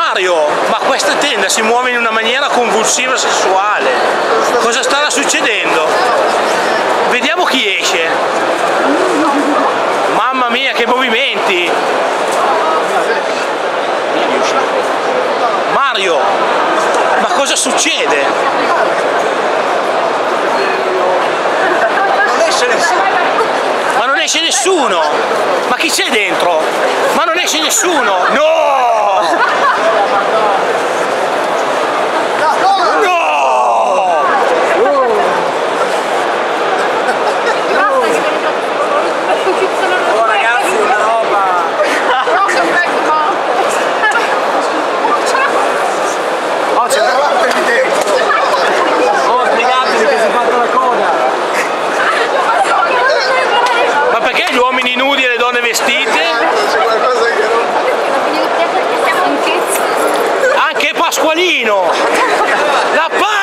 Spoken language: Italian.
Mario, ma questa tenda si muove in una maniera convulsiva sessuale. Cosa starà succedendo? Vediamo chi esce. Mamma mia, che movimenti! Mario, ma cosa succede? Non esce nessuno. Ma non esce nessuno! Ma chi c'è dentro? Ma non esce nessuno! No! No! Oh ragazzi, una roba. Oh, c'è una roba lì dentro. Oh, spiegatemi che si è fatta la coda. Ma perché gli uomini nudi e le donne vestite? C'è qualcosa che non... Anche Pasqualino! La